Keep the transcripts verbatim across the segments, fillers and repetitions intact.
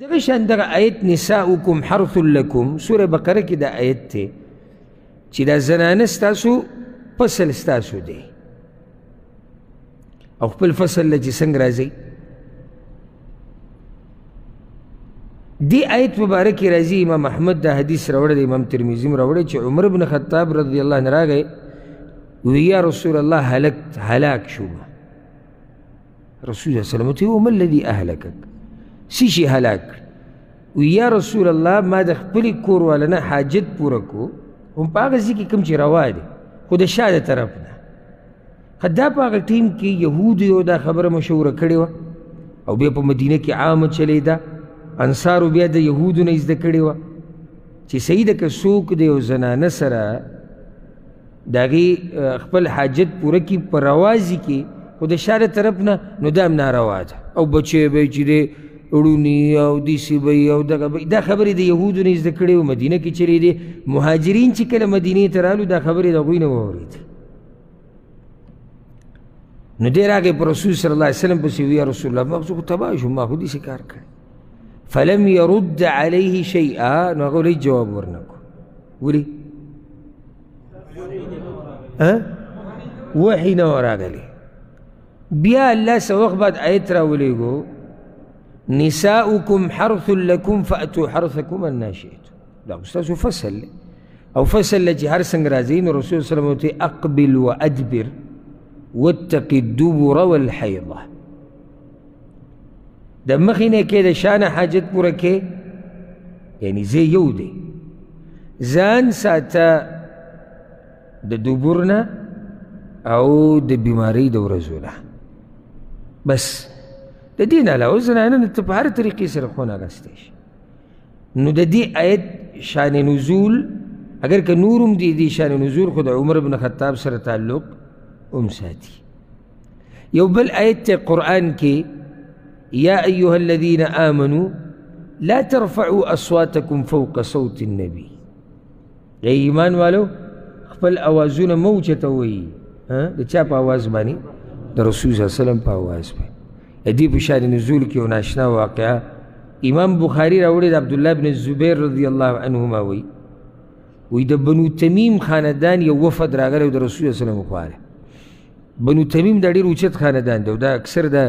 دغه شان دغه آیت نساؤکم حرث لکم سوره بقره کې دا آیت دی چې دا زنانه ستاسو فصل ستاسو دی او خپل فصل له چې څنګه راځي دی آیت مبارک راځي امام احمد دا حدیث راوړی دی امام ترمذي هم راوړی چې عمر بن خطاب رضی الله عنه راغی وی یا رسول الله هلکت هلاک شوم رسول الله صلی الله علیه وسلم وما الذي اهلكك څه شي هلاک وی یا رسول الله ما د خپلې کور والا نه حاجت پوره کو هم په هغه ځای کې کوم چې روا دی خو د شا د طرف نه خو دا په هغه ټیم کې یهودو یو دا خبره مشهوره کړې وه او بیا په مدینه کې عامه چلېده انصارو بیا د یهودو نه زده کړې وه چې صحیح ده که څوک د یو زنانه سره د هغې خپل حاجت پوره کړي په روازي کې خو د شا د طرف نه نو دا هم ناروا ده او بچی به یې چې دی ړوني او داسې به یې او دغه به دا خبرې د یهودو نه زده کړې وو مدینه کې چلېدې مهاجرین چې کله مدینې ته رالو دا خبرې د هغوی نه واورېدې نو دی راغی په رسول صلی الله علیه وسلم پسې وی یا رسول الله ما خو تباه شوم ما خو داسې کار کړی فلم يرد عليه شيئا نو هغه ولې جواب ورنه کړو ولې وحي نه راغلی بیا الله څه وخت بعد آیت راولېږو نساؤکم حرث لکم فأتوا حرثکم انا شئتم دا ستاسو فصل دی او فصل چې هر څنګه راځي نو رسول صلی الله علیه وسلم اقبل وادبر واتق الدبر والحیضه د مخې نه کې د شانه حاجت پوره کې یعنی زه یو دی ځان ساته د دبر نه او د بیمارۍ د ورځو نه بس د دې نه علاوه زنانه ته په هر طریقې سره خون اخیستی شي نو د دې آیت شان نزول اگر که نور هم د دې شان نزول خو د عمر بن خطاب سره تعلق هم ساتي یو بل آیت ته قرآن کې یا ایها الذین آمنوا لا ترفعوا اصواتکم فوق صوت النبي ای ایمان والو خپل اوازونه مه اوچته وایي د چا په اواز باندې د رسول صلی الله علیه وسلم په اواز باندې دې په شان نزول کې یو ناشنا واقعه امام بخاري راوړې د عبدالله بن الزبیر رضی الله عنهما وی وی د بنو تمیم خاندان یو وفد راغلی د رسول صلی الله علیه وسلم خواله بنو تمیم دا ډېر اوچت خاندان دی او دا اکثر د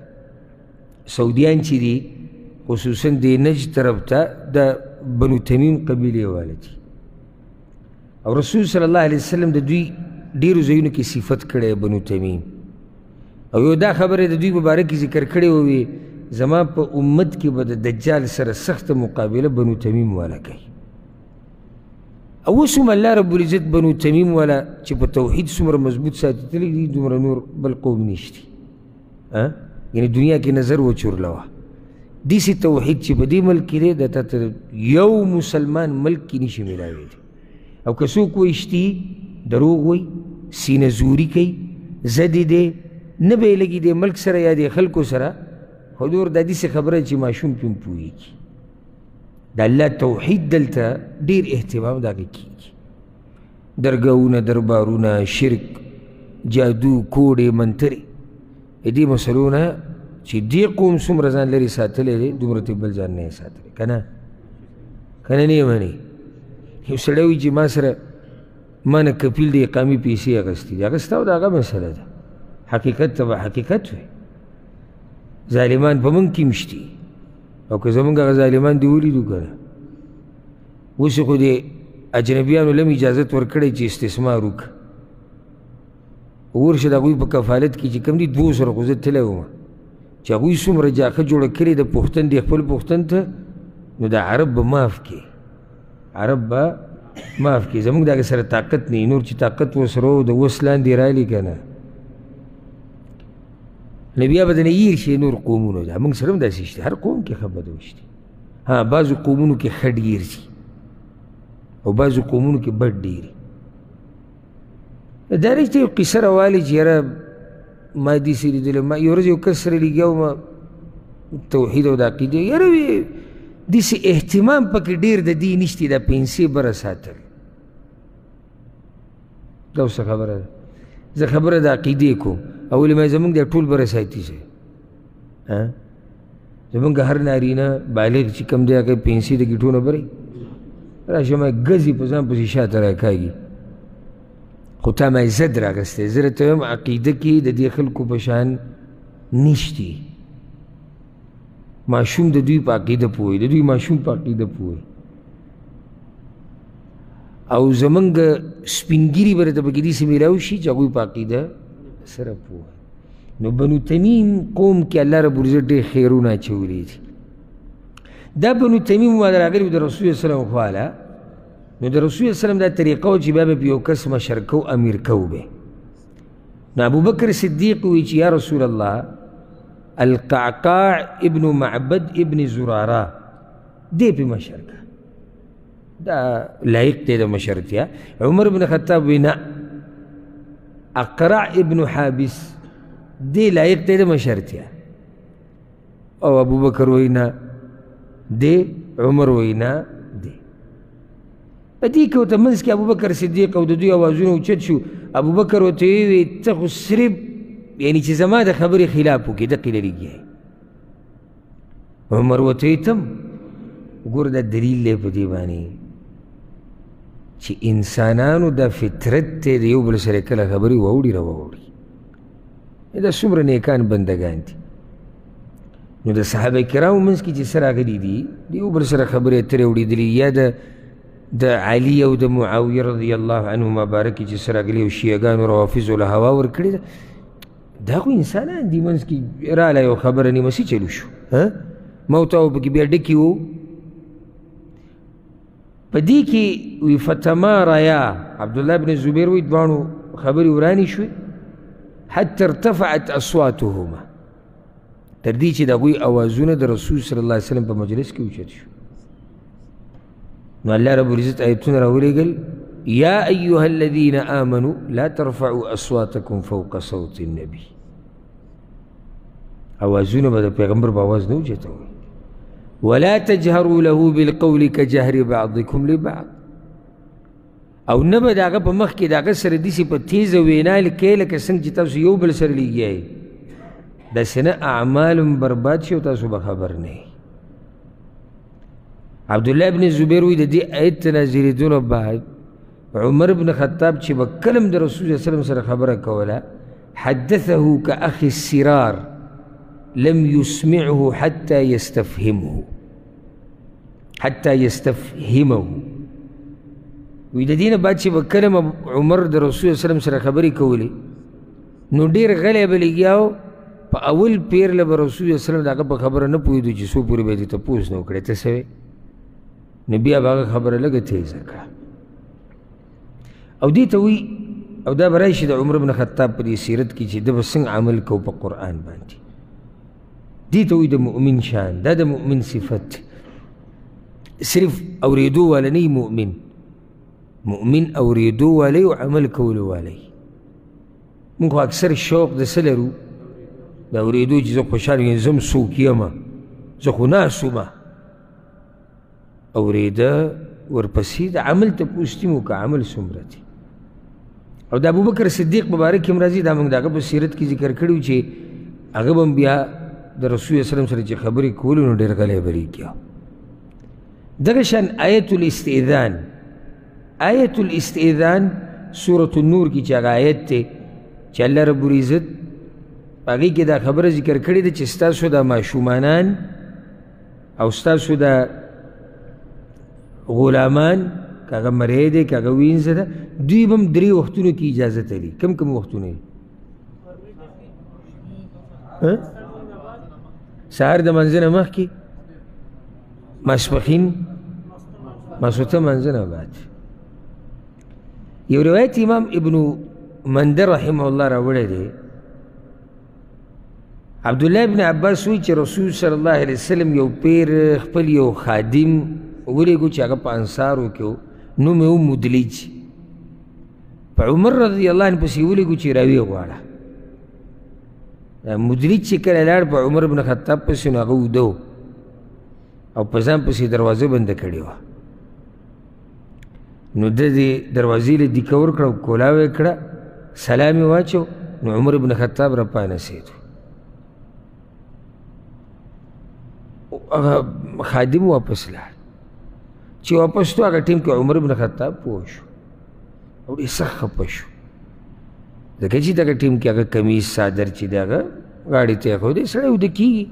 سعودیان چې دي خصوصا د نجد طرف ته د بنو تمیم قبیلې واله دي او رسول صلی الله علیه وسلم د دوی ډېرو ځایونو کې صفت کړی بنو تمیم او یو دا خبره د دوی مبارک ذکر کړې ووي زما په امت کې به د دجال سره سخته مقابله بنو تمیم والا کوي او اوس هم الله رب العزت بنو تمیم والا چې په توحید څومره مضبوط ساتلی دي دومره نور بل قوم نشتی یعنی دنیا کې نظر وچورلوه داسې توحید چې په دې ملک کې دی د تا یو مسلمان ملک کې نشي میلاویدی او که څوک وایشتي دروغ وایي سینه زوري کوي ضدې دی نه به یې لګي د ملک سره یا د خلکو سره خو نور دا داسې خبره چې ماشوم پې هم پوهېږي د الله توحید دلته ډېر اهتمام د هغې کېږي درګاهونه دربارونه شرک جادو کوډې منترې د دې مسلو نه چې دې قوم څومره ځان لرې ساتلی دی دومره ته بل ځان نه یې ساتلی که نه که نه نه یې منې یو سړی وایي چې ما سره ما نه کپیل د اقامې پیسې اخیستې دي هغه ستا او د هغه مسله ده حقیقت ته به حقیقت وي ظالمان په موږ کې هم شتي او که زموږ هغه ظالمان دې ولیدو که نه اوس خو دې اجنبیانو له هم اجازت ورکړی چې استثمار وکړه ورشه د هغوی په کفالت کې چې کوم دي دوو سره خو زه تللی وم چې هغوی څومره جاښه جوړه کړې د پښتن دې خپل پښتن ته نو د عرب به معاف کړي عرب به معاف کړي زموږ د هغې سره طاقت نه نور چې طاقت ورسره و د وس لاندې رالي که نه نو بیا به دنه هیر شي نور قومونو ده موږ سره هم داسې شته هر قوم کې ښه بده وشتي ها بعضو قومونو کې ښه ډېر ځي او بعضو قومونو کې بد ډېري دا رښتیا یو قصه راوالې چې یاره ما داسې لیدلی ما یو ورځ یو کس سره لګیا وم توحید او د عقیدې یاره وی داسې اهتمام پکې ډېر د دې نشتي دا پنسې بره ساتل دا اوس خبره ده زه خبره د عقیدې کوم او ولې ما زمونږ دی ټول بره ساتي شي زمونږ هر نارینه بالغ چې کوم دی هغه پنسي د ګیټو نه بري راشه ما ګزي په ځان پسې شاته راکاږي خو تا ما عزت راغستی زه راته وایم عقیده کې د دې خلکو په شان نشتي ماشوم د دوی په عقیده پوهوي د دوی ماشوم په عقیده پوهوي او زمونږ سپینګیري به راته پکې داسې میلاو شي چې هغوی په عقیده سره پوهوي نو بنو تمیم قوم کې الله رب العزت ډېر خیرونه اچولي دي دا بنو تمیم ما راغلي د رسول الله سلم خواله نو د رسول الله سلم دا طریقه و چې بیا به په یو کس مشر کو امیر کو به نو ابوبکر صدیق وایي چې یا رسول الله القعقاع ابن معبد ابن زراره دی پې مشر که دا لایق دی د مشرتیا عمر بن خطاب وایي نه اقرع ابن حابس دی لایق دی د مشرتیا او ابوبکر وایي نه دی عمر وایي نه دی په دې کې ورته منځ کې ابوبکر صدیق او د دوی اوازونه اوچت شو ابوبکر ورته ویې ته خو صرف یعنی چې زما د خبرې خلاف وکړي دقې لرېږي عمر ورته ویې تم ګوره دا دلیل دی په دې باندې چې انسانانو دا فطرت دی د یو بل سره کله خبرې واوړي راواوړي دا څومره نیکان بندګان دي نو د صحابه کرامو منځ کې چې څه راغلي دي د یو بل سره خبرې اترې اورېدلي یا د د علي او د معاویه رضی الله عنهما بارکې چې څه راغلي او شیعګانو روافظو له هوا ورکړې ده دا خو انسانان دي منځ کې راله یو خبره نیمسي چلو شو موت او پکې بیا ډکي وو په دې کې وی فتماریا عبدالله بن زبیر وایي دواړو خبرې ورانې شوې حتی ارتفعت اصواتهما تر دې چې د هغوی اوازونه د رسول صلی الله علیه وسلم په مجلس کې اوچت شو نو الله رب العزت آیتونه راولېږل یا ایها الذین آمنوا لا ترفعوا اصواتکم فوق صوت النبي اوازونه به د پیغمبر په اواز نه اوچتوئ ولا تجهروا له بالقول كجهر بعضكم لبعض او نه به د هغه په مخ کې د هغه سره داسې په تیزه وینا کوې لکه څنګه چې تاسو یو بل سره لګیایئ داسې نه اعمال برباد شي او تاسو به خبر نه یئ عبدالله بن زبیر وایي د دې آیت نازلېدلو بعد عمر بن خطاب چې به کله هم د رسول صلی الله علیه وسلم سره خبره کوله حدثه كأخي السرار لم يسمعه حتى يستفهمه حتى يستفهمه وی د دې نه بعد چې به کله عمر د رسول صلی الله علیه وسلم سره خبرې کولې نو ډېر غلی به لګیاو په اول پیر له به رسول صلی الله علیه وسلم د هغه په خبره نه پوهېدو چې څو پورې به یې دې تپوس نه وکړی ته څه وې نو بیا به هغه خبره لږه تیزه کړه او دې ته وایي او دا به راشي د عمر بن خطاب په دې سیرت کې چې ده به څنګه عمل کوو په قرآن باندې دې ته وایي د مؤمن شان دا د مؤمن صفت صرف اورېدو والا نه مؤمن مؤمن اورېدو والی او عمل کولو والی موږ خو اکثر شوق د څه لرو د اورېدو چې زه خوشحال یم زه هم څوک یمه زه خو ناست ومه اورېده ورپسې د عمل تپوس دي مو که عمل څومره دي او د ابوبکر صدیق مبارک هم راځي دا موږ د هغه په سیرت کې ذکر کړي چې هغه به هم بیا د رسول وسلم سره چې خبرې کولو نو ډېر غلی به لګیا دغه شان آیت الاستئذان آیت الاستئذان سورة النور کی چې هغه آیت دی چې الله رب العزت په هغې کې دا خبره ذکر کړې ده چې ستاسو دا ماشومانان او ستاسو دا غلامان که هغه مری دی که هغه وینځه ده دوی به هم درې وختونو کې اجازت لري کم کم وختونه دي سهار د منځه نه مخکې ماسپښین ماسخوتن منځه نه بعد یو روایت امام ابن منده رحمه الله راوړی دی عبدالله ابن عباس وایي چې رسول صلی الله علیه وسلم یو پیر خپل یو خادم ولېږو چې هغه په انصارو کې و نوم یې و مدلج په عمر رضی الله عنه پسې ولېږو چې راویې غواړه مدلج چې کله لاړ په عمر بن خطاب پسې نو هغه وده و او په ځان پسې دروازه بنده کړې وه نو د دې دروازې له دیکه ورکړه او کولاو یې کړه سلام یې واچو نو عمر بن خطاب را پانسېدو خادم واپس لاړ. چې واپس تو هغه ټیم کې عمر بن خطاب پوه شو او ډېر سخت خفه شو، ځکه چې دغه ټیم کې هغه کمیز څادر چې دی هغه غاړې ته ایښودی، سړی وده کېږي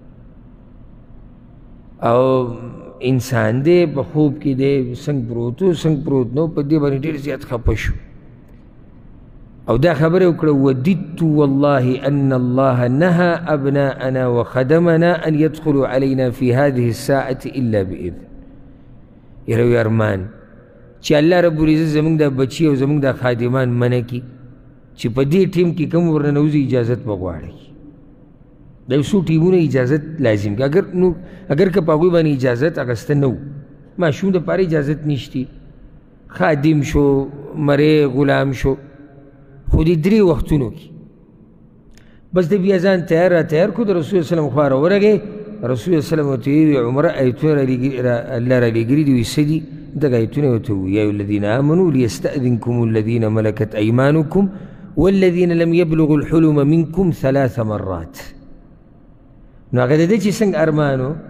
او انسان دی په خوب کې دی څنګ پروت و څنګ پروت نو په دې باندې ډېر زیات خفه شو او دا خبره وکړه وددت والله ان الله نهى ابناءنا وخدمنا ان يدخلوا علينا في هذه الساعه الا باذن. یره ارمان چې الله رب العزت زمونږ دا بچي او زمونږ دا خادمان منع کړي چې په دې ټیم کې کوم ورننوځي اجازت وغواړي. د یو څو ټیمونه اجازت لازم کړي، اگر نو اگر که په هغوی باندې اجازت اخیسته نه و، ماشوم دپاره اجازت نشتی، خادم شو مری غلام شو، خو دې درې وختونو کې بس د بیا ځان تیار را تیار کړو، د رسول صلی الله علیه وسلم خوا راورغی. رسول الله صلی الله علیه وسلم ورته ویې عمره ایتونه الله را لېږلي دي، وایي څه دي؟ دغه ایتونه یې ورته ووایي یا ایها الذین آمنوا لیستأذنکم الذین ملکت ایمانکم والذین لم یبلغوا الحلم منکم ثلاث مرات. نو هغه د دې چې څنګه ارمان و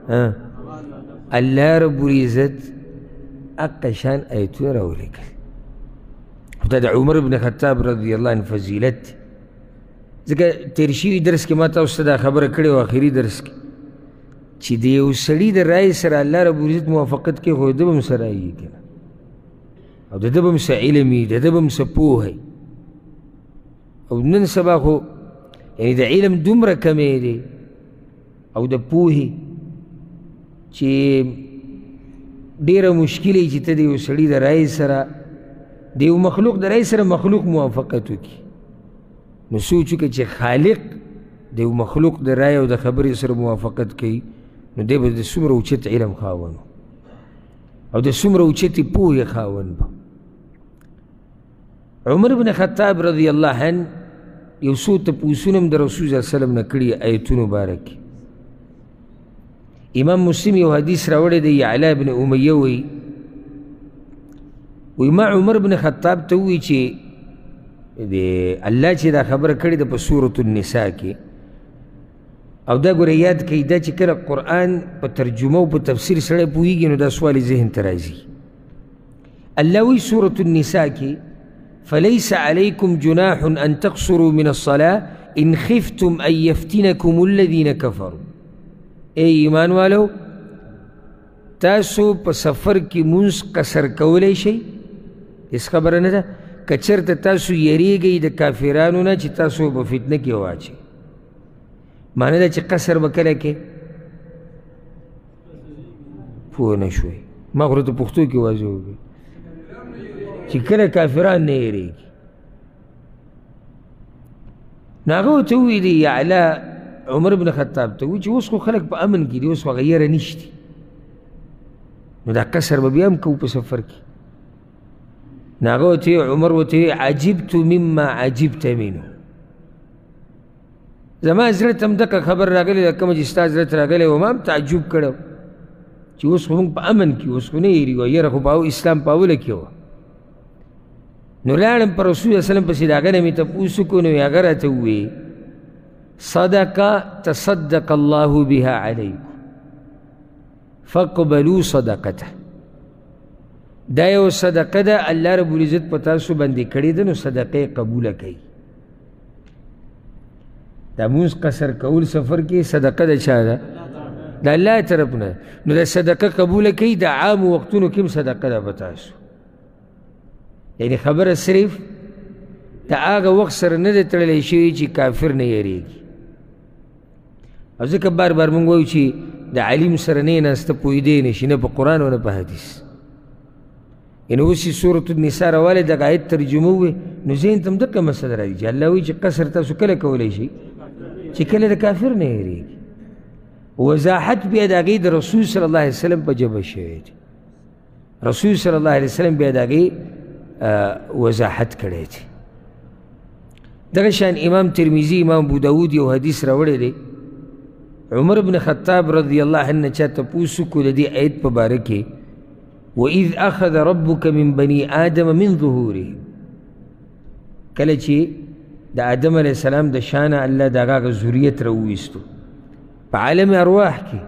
الله رب العزت هغه شان ایتونه راولېږل. دا د عمر بن خطاب رضی الله عنه فضیلت دی، ځکه تېر شوي درس کې ما تاسو ته دا خبره کړې وه آخري درس کې چې د یو سړي د رایې سره الله رب العزت موافقت کوي، خو د ده به هم څه رایې وي که نه، او د ده به هم څه علم وي، د ده به هم څه پوهه وي. او نن سبا خو یعنې د علم دومره کمی دی او د پوهې چې ډېره مشکله وي چې ته د یو سړي د رایې سره د یو مخلوق د رایې سره مخلوق موافقت وکړي. نو سوچ وکړه چې خالق د یو مخلوق د رایې او د خبرې سره موافقت کوي، نو دی به د څومره اوچت علم خاوند او د څومره اوچتې پوهې خاوند به. عمر بن خطاب رضی الله عنه یو څو تپوسونه هم د رسول صلی الله علیه وسلم نه کړي ایتونو باره کې. امام مسلم یو حدیث راوړی دی، یعلا بن امیه وایي وی ما عمر بن خطاب ته ووایي چې د الله چې دا خبره کړې ده په سورة النساء کې، او دا ګوره یاد کوي دا چې کله قرآن په ترجمه او په تفسیر سړی پوهېږي نو دا سوال ذهن ته راځي. الله وایي سورة النساء کې فلیس علیکم جناح ان تقصروا من الصلاة ان خفتم ان یفتنکم الذین کفروا. ای ایمان والو تاسو په سفر کې مونځ قصر کولی شئ؟ هېڅ خبره نه ده. که چېرته تاسو یریږئ د کافرانو نه چې تاسو په فتنه کې واچئ، معنی ده چې قصر به کله کې پوه نه شوئ. ما خو ورته پښتو کې واضح وکړئ چې کله کافران نه یریږي. نو هغه ورته وویلي یعلا عمر بن خطاب ته وایي چې اوس خو خلک په امن کې دي، اوس خو هغه یره نشته، نو دا قصر به بیا هم کوو په سفر کې. نو هغه ورته عمر ورته عجبت مما عجبت منه، زما زړه ته هم دغه خبر راغلی ده کومه چې ستا زړه ته راغلی و، ما هم تعجب کړی چې اوس خو موږ په امن کې، اوس خو نه یېرېږو، یره خو په اسلام په اوله کې وه. نو لاړم په رسول الله وسلم پسې د هغه نه مې تپوس وکړو، نو هغه راته وویې صدقه تصدق الله بها علیکم فاقبلوا صدقته. دا یو صدقه ده الله رب العزت په تاسو باندې کړې ده، نو صدقه یې قبوله کوي. دا مونځ قصر کول سفر کې صدقه د چا ده؟ د الله طرف نه. نو دا صدقه قبوله کوي، د عامو وختونو کې هم صدقه ده په تاسو. یعنې خبره صرف د هغه وخت سره نه ده تړلی شوي چې کافر نه یېرېږي. او ځکه بار بار مونږ وایو چې د علیم سره نه یې ناسته پوهېدی نه شي، نه په قرآن او نه په حدیث. یعنې اوس چې سورة النساء راوالی دغه آیت ترجمه ووې نو ذهن ته هم دغه مسله راځي چې الله وایي چې قصر تاسو کله کولی شئ؟ چې کله د کافر نه یېرېږي. وضاحت بیا د هغې د رسول صلی الله علیه وسلم په ژبه شوی دی. رسول صلی الله علیه وسلم بیا د هغې وضاحت کړی دی. دغه شان امام ترمذي امام ابو داود یو حدیث راوړی دی، عمر بن خطاب رضی الله عنه چا تپوس وکړو د دې آیت په باره کې وَإِذْ أَخَذَ رَبُّكَ مِنْ بَنِي آدَمَ مِنْ ظُهُورِهِمْ، کله چې د آدم علیه السلام د شانه الله د هغه ذریت راوویستو په عالم ارواح کې،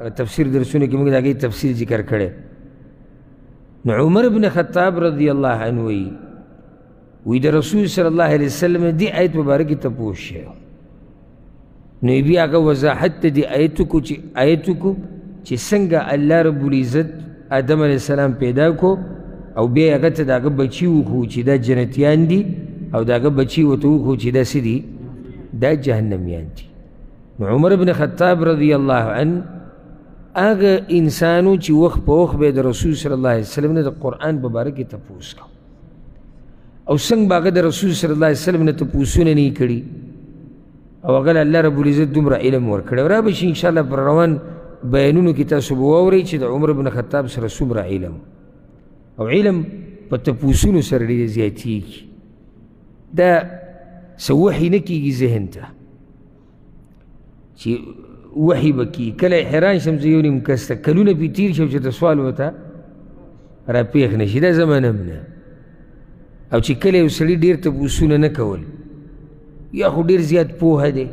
تفسیر درسونه کې موږ د هغې تفصیل ذکر کړی. نو عمر بن خطاب رضی الله عنه وی وی د رسول صلی الله علیه وسلم دی آیت مبارک کې تپوس شوی، نو بیا هغه وضاحت ته دې آیتو کو چې آیتو کو چې څنګه الله رب العزت آدم علیه السلام پیدا کو او بیا هغه ته د هغه بچي وښو چې دا جنتیان دي او د هغه بچي ورته وښو چې دا څه دي، دا جهنمیان دي. نو عمر بن خطاب رضی الله عنه هغه انسانو چې وخت په وخت به د رسول صلی الله علیه وسلم نه د قرآن په باره کې تپوس کو، او څنګه به هغه د رسول صلی الله علیه وسلم نه تپوسونه نه یې کړي، او هغه الله رب العزت دومره علم ورکړی. او را به شي انشاءالله پر روان بیانونو کې تاسو به واورئ چې د عمر بن خطاب سره څومره علم، او علم په تپوسونو سره ډېر زیاتېږي. دا څه وحي نه کېږي ذهن ته چې وحي به کېږي. کله حیران شم زه یو نیم کس ته کلونه پې تېر شم چې د سوال ورته را پېښ نه شي، دا زمانه هم نه. او چې کله یو سړي ډېر تپوسونه نه کول، یا خو ډېر زیات پوهه دی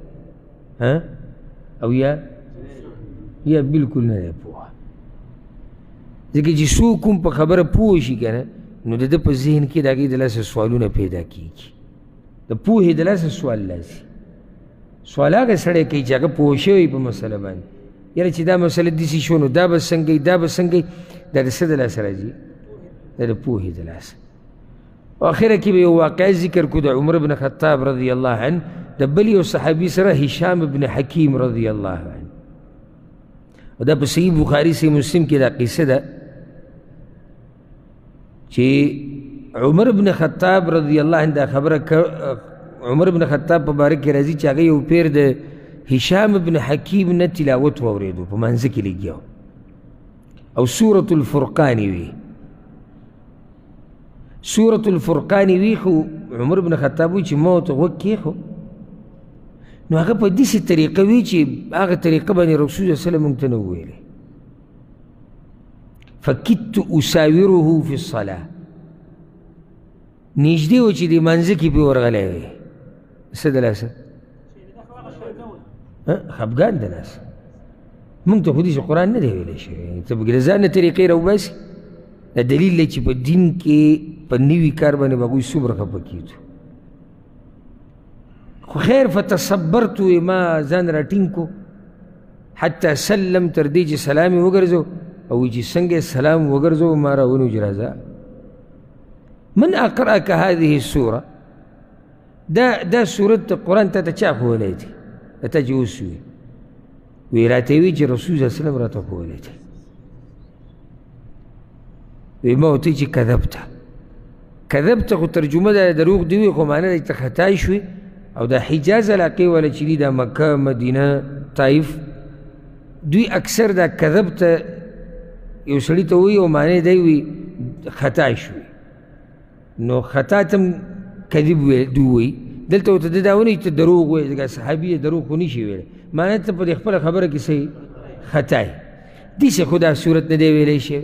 او یا یا بالکل نه دی پوهه. ځکه چې څوک هم په خبره پوه شي که نه، نو د ده په ذهن کې د هغې د لاسه سوالونه پیدا کېږي. د پوهې د لاسه سوال لاسي سوال هغه سړی کوي چې هغه پوه شوی په مسله باندې، یاره چې دا مسله داسې شو نو دا به څنګه دا به څنګه دا د څه د لاسه راځي؟ دا د پوهې د لاسه. او اخره کې به یو واقعه ذکر کړو د عمر بن خطاب رضی الله عنه د بل یو صحابي سره، هشام بن حکیم رضی الله عنه. او دا په صحیح بخاري صحیح مسلم کې دا قصه ده چې عمر بن خطاب رضی الله عنه دا خبره عمر بن خطاب په باره کې راځي چې هغه یو پیر د هشام بن حکیم نه تلاوت واورېدو، په مانځه کې لګیا او سورة الفرقان وي. سورة الفرقان وي، خو عمر بن خطاب وي چې ما ورته غوږ کېښو، نو هغه په داسې طریقه وي چې هغه طریقه باندې رسول صلی الله علیه وسلم موږ ته نه وویلې. فکدت اساوره فی الصلاة، نږدې و چې د مانځه کې پې ورغلی وی. څه د لاسه؟ خفګان د لاسه. موږ ته خو داسې قرآن نه دی ویلی شوی، ته پکې د ځان نه طریقې راوباسي. دا دلیل دی چې په دین کې په نوي کار باندې به هغوی څومره خفه کېږو. خو خیر فتصبرتو، ما ځان راټینګ کو حتی سلم، تر دې چې سلام یې وګرځو، او وایي چې څنګه یې سلام وګرځو، ما راونیو چې راځه من اقرأک هذه السوره، دا دا سورت قرآن تا ته چا ښوولی دی؟ د تا چې اوس وي وی راته وي چې رسول صلی الله علیه وسلم راته ښوولی دی. وی ما ورته چې کذبته کذبته خو ترجمه ده دروغ دی وي، خو معنی ده ته خطا شوې. او دا حجاز علاقې والا چې دي دا مکه مدینه طایف، دوی اکثر دا کذبته یو سړي ته وایي او معنی دی وي خطا شوې، نو خطا ته هم کذب دوی وایي. دلته ورته ده دا ونه چې ته دروغ وایي، ځکه صحابي یې دروغ خو نشي ویلی، معنی ته په دې خپله خبره کې صحیح خطا یې داسې خو دا صورت نه دی ویلی شوی.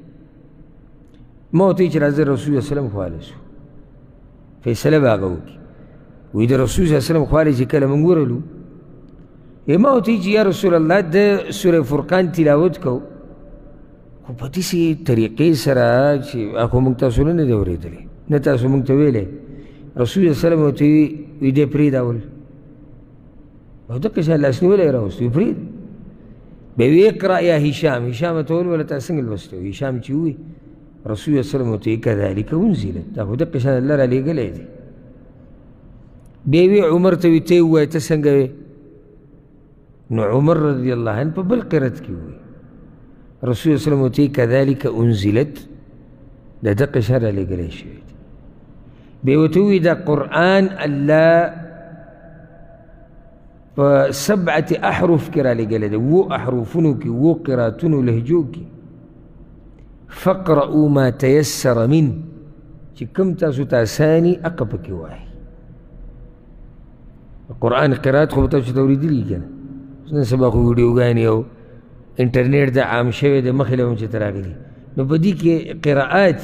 ما ورته چې راځه رسول صلی الله علیه وسلم خواله شو، فیصله به هغه وکړي. وی د رسول صلی الله علیه وسلم خواله چې کله موږ ورلو، ما ورته چې یا رسول الله د سوره فرقان تلاوت کو، خو په داسې طریقې سره چې خو موږ تاسو نه دی اورېدلی، نه تاسو موږ ته ویلی. رسول صلی الله علیه وسلم ورته وی دی پرېږده او دقه شان لاس نیولی یې راوست، وی پرېږده. بیا وی اقرأ یا هشام، هشام ته ولوله تا څنګه لوستی؟ هشام چې ووی رسول الله صلی الله علیه وسلم ورته کذلک انزلت، دا خو دقه شان الله رالیږلی دی. بیا وی عمر ته وی ته یې ووایه ته څنګه وې؟ نو عمر رضی الله عنه په بل قرت کې ووی رسول الله صلی الله علیه وسلم ورته کذلک انزلت، دا دقه شان رالیږلی شوی دی. بیا ورته ووی دا قرآن الله په سبعة احرف کې رالیږلی دی، اووه احرفونو کې، اووه قراتونو لهجو کې. فقرؤوا ما تيسر من، چې کوم تاسو ته اساني هغه پکې وایي. قرآن قرات خو به تاسو ته اورېدلي که نه، نن سبا خو ویډیوګانې او انټرنیټ د عام شوی دی، مخې له هم چې ته راغلي، نو په دې کې قراءات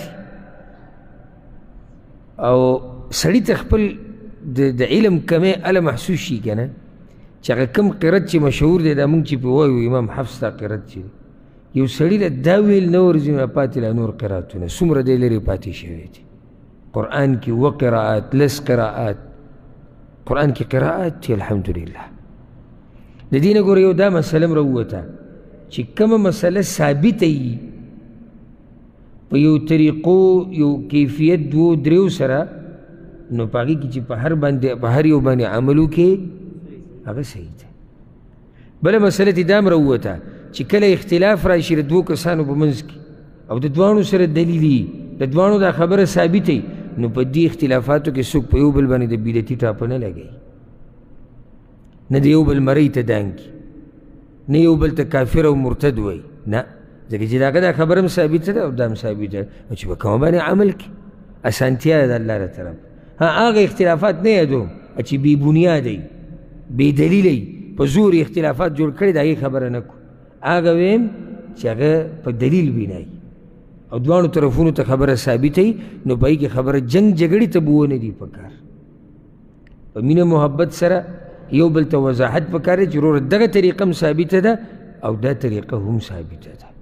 او سړي ته خپل د علم کمی هله محسوس شي که نه. چې هغه کوم قرت چې مشهور دی دا مونږ چې پې وایو امام حفص تا قرت چې یو سړي له دا ویل نه ورځي نو پاتې لا نور قراتونه څومره دی لرې پاتې شوی دي قرآن کې اووه قراءات لس قراءات قرآن کې قراءات دي الحمدلله د دې نه ګوره یو دا مسله م راووته چې کومه مسله ثابته وي په یو طریقو یو کیفیت دوو دریو سره نو په هغې کې چې په هر باندې په هر یو باندې عمل وکړې هغه صحیح دی بله مسله تې دا م راووته چې کله اختلاف راشي د دوو کسانو په منځ کې او د دواړو سره دلیل وي د دواړو دا خبره ثابته وي نو په دې اختلافاتو کې څوک په یو بل باندې د بدعتي ټاپه نه لګوي نه د یو بل مرۍ ته دانګي نه یو بل ته کافر او مرتد وایي نه ځکه چې د هغه دا خبره هم ثابته ده او دا هم ثابته ده نو چې په کومه باندې عمل کړي اسانتیا ده د الله له طرف ها هغه اختلافات نه یادوم چې بې بنیاده وي بې دلیله وي په زور اختلافات جوړ کړي د هغې خبره نه کړو هغه ویم چې هغه په دلیل بنا وي او دواړو طرفونو ته خبره ثابته وي نو په هغې کې خبره جنګ جګړې ته به ونه دي پکار په مینه محبت سره یو بل ته وضاحت پکار دی چې وروره دغه طریقه هم ثابته ده او دا طریقه هم ثابته ده